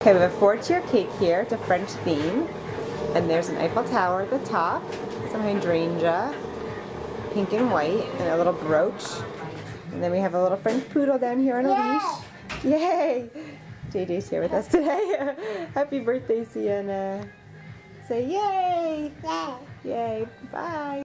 Okay, we have a 4-tier cake here. It's a French theme. And there's an Eiffel Tower at the top, some hydrangea, pink and white, and a little brooch. And then we have a little French poodle down here on a leash. Yay! JJ's here with us today. Happy birthday, Sienna. Say yay! Yay! Yay! Bye!